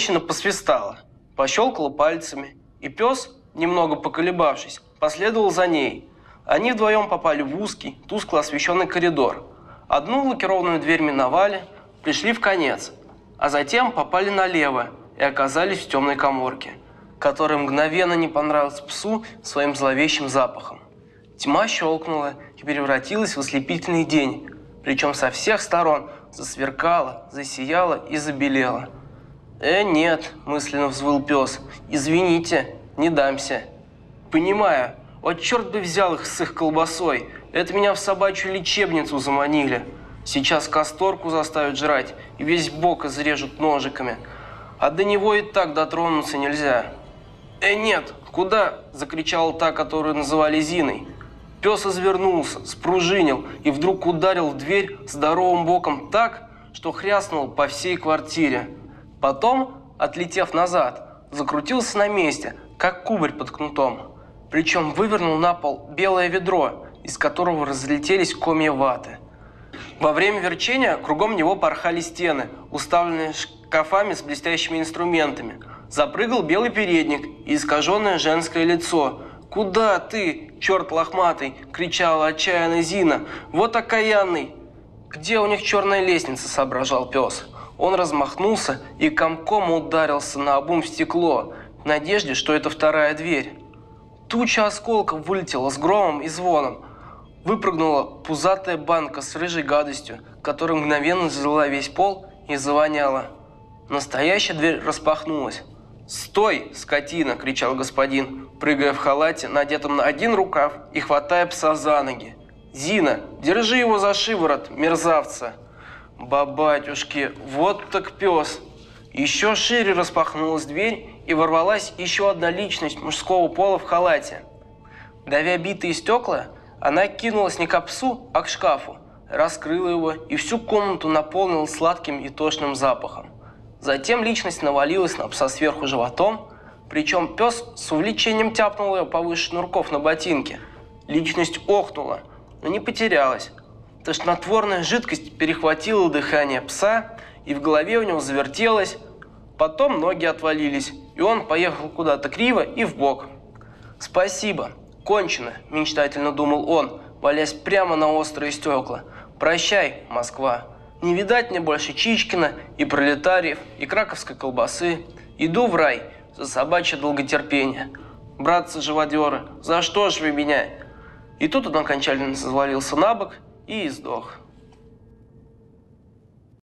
Женщина посвистала, пощелкала пальцами, и пес, немного поколебавшись, последовал за ней. Они вдвоем попали в узкий, тускло освещенный коридор. Одну лакированную дверь миновали, пришли в конец, а затем попали налево и оказались в темной каморке, которая мгновенно не понравилась псу своим зловещим запахом. Тьма щелкнула и превратилась в ослепительный день, причем со всех сторон засверкала, засияла и забелела. Нет», – мысленно взвыл пес, – «извините, не дамся». «Понимаю, вот черт бы взял их с их колбасой, это меня в собачью лечебницу заманили. Сейчас касторку заставят жрать и весь бок изрежут ножиками, а до него и так дотронуться нельзя». Нет, куда?» – закричала та, которую называли Зиной. Пес извернулся, спружинил и вдруг ударил в дверь здоровым боком так, что хряснул по всей квартире. Потом, отлетев назад, закрутился на месте, как кубарь под кнутом. Причем вывернул на пол белое ведро, из которого разлетелись комья ваты. Во время верчения кругом него порхали стены, уставленные шкафами с блестящими инструментами. Запрыгал белый передник и искаженное женское лицо. «Куда ты, черт лохматый?» – кричала отчаянно Зина. «Вот окаянный!» «Где у них черная лестница?» – соображал пес. Он размахнулся и комком ударился наобум в стекло, в надежде, что это вторая дверь. Туча осколков вылетела с громом и звоном. Выпрыгнула пузатая банка с рыжей гадостью, которая мгновенно залила весь пол и завоняла. Настоящая дверь распахнулась. «Стой, скотина!» – кричал господин, прыгая в халате, надетом на один рукав и хватая пса за ноги. «Зина, держи его за шиворот, мерзавца!» Бабатюшки, вот так пес! Еще шире распахнулась дверь, и ворвалась еще одна личность мужского пола в халате. Давя битые стекла, она кинулась не к псу, а к шкафу, раскрыла его и всю комнату наполнила сладким и тошным запахом. Затем личность навалилась на пса сверху животом, причем пес с увлечением тяпнул ее повыше шнурков на ботинке. Личность охнула, но не потерялась. Тошнотворная жидкость перехватила дыхание пса, и в голове у него завертелось. Потом ноги отвалились, и он поехал куда-то криво и вбок. «Спасибо, кончено», – мечтательно думал он, валясь прямо на острые стекла. «Прощай, Москва. Не видать мне больше Чичкина и пролетариев, и краковской колбасы. Иду в рай за собачье долготерпение. Братцы-живодеры, за что ж вы меня?» И тут он окончательно завалился на бок и издох.